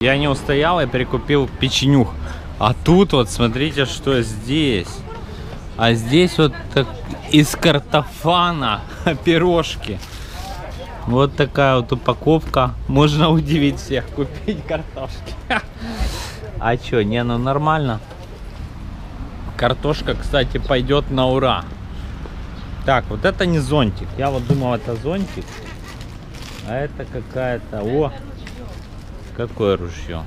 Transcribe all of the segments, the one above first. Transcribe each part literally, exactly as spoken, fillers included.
Я не устоял и прикупил печенюх. А тут вот смотрите, что здесь. А здесь вот так, из картофана пирожки. Вот такая вот упаковка. Можно удивить всех, купить картошки. А чё, не, ну нормально. Картошка, кстати, пойдет на ура. Так, вот это не зонтик. Я вот думал, это зонтик. А это какая-то... О! Какое ружье?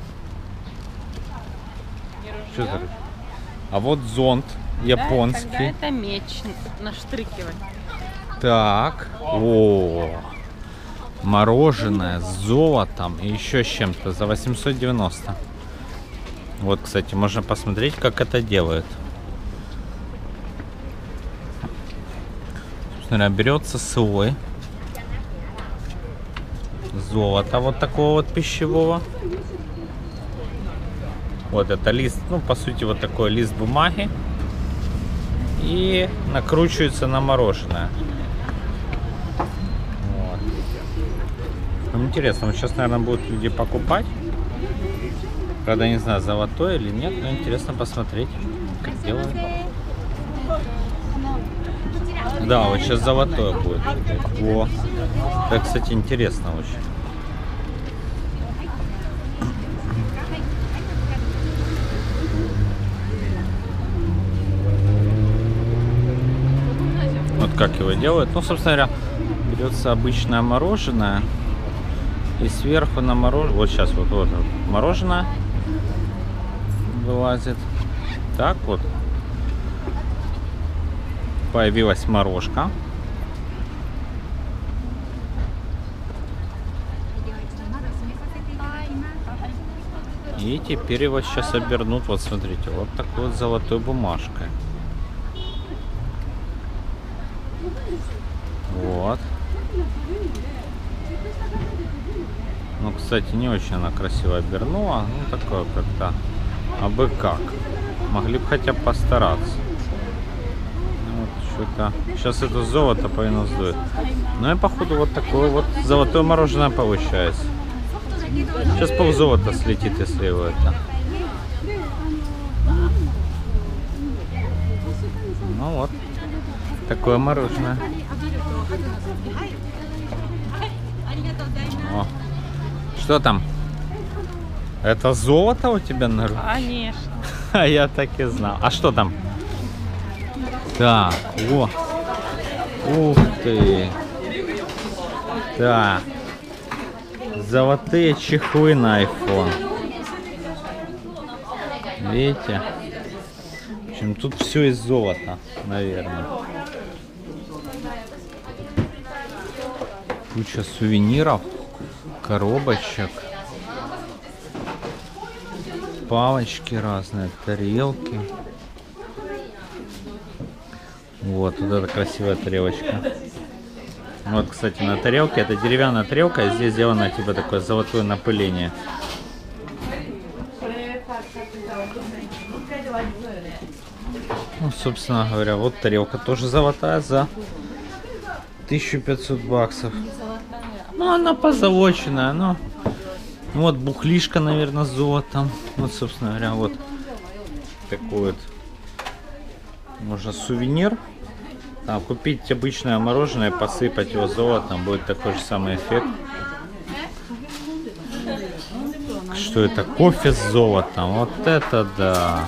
Что за ружье? А вот зонт японский. Да, это меч наштрыкивать. Так. О! Мороженое с золотом и еще с чем-то за восемьсот девяносто. Вот, кстати, можно посмотреть, как это делают. Собственно, берется слой золота вот такого вот пищевого. Вот это лист, ну, по сути, вот такой лист бумаги. И накручивается на мороженое. Вот. Ну, интересно, вот сейчас, наверное, будут люди покупать. Правда, не знаю, золотой или нет, но интересно посмотреть, как делают. Да, вот сейчас золотое будет. О, это, кстати, интересно очень. Вот как его делают. Ну, собственно говоря, берется обычное мороженое. И сверху на мороженое... Вот сейчас вот, вот мороженое вылазит. Так вот. Появилась морожка. И теперь его сейчас обернут. Вот смотрите, вот такой вот золотой бумажкой. Вот. Ну, кстати, не очень она красиво обернула. Ну, такое как-то. А бы как. Могли бы хотя бы постараться. Что-то. Сейчас это золото повинно сдует. Ну и походу вот такое вот золотое мороженое получается. Сейчас пол золота слетит, если его это. Ну вот. Такое мороженое. О. Что там? Это золото у тебя на руке? Конечно. А я так и знал. А что там? Так, о, ух ты, так, золотые чехлы на iPhone, видите, в общем, тут все из золота, наверное, куча сувениров, коробочек, палочки разные, тарелки. Вот, вот эта красивая тарелочка. Вот, кстати, на тарелке, это деревянная тарелка, и здесь сделано типа такое золотое напыление. Ну, собственно говоря, вот тарелка тоже золотая за тысячу пятьсот баксов. Ну, она позолоченная, но... Вот бухлишка, наверное, с золотом. Вот, собственно говоря, вот такой вот. Можно сувенир. Там, купить обычное мороженое, посыпать его золотом, будет такой же самый эффект. Что это? Кофе с золотом. Вот это да.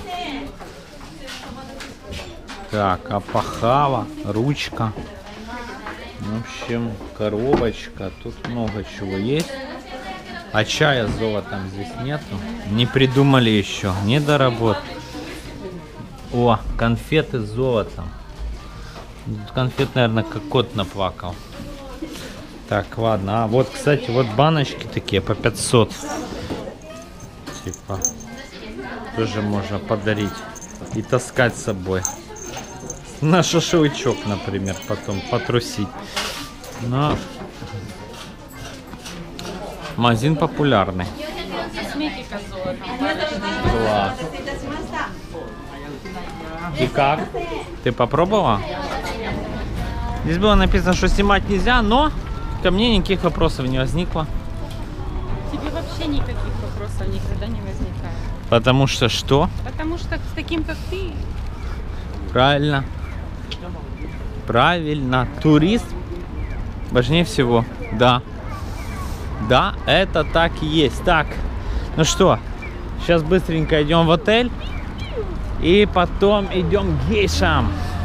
Так, опахава, ручка. В общем, коробочка. Тут много чего есть. А чая с золотом здесь нету. Не придумали еще. Не доработали. О, конфеты с золотом. Конфет, наверное, как кот наплакал. Так, ладно. А вот, кстати, вот баночки такие по пятьсот. Типа. Тоже можно подарить. И таскать с собой. На шашлычок, например, потом потрусить. Но... Магазин популярный. Косметика с золотом. Класс. И как? Ты попробовала? Здесь было написано, что снимать нельзя, но ко мне никаких вопросов не возникло. Тебе вообще никаких вопросов вопросов никогда не возникает. Потому что что? Потому что с таким, как ты, Правильно. Правильно. Турист важнее всего. Да. Да, это так и есть. Так, ну что, сейчас быстренько идем в отель. И потом идем к гейшам.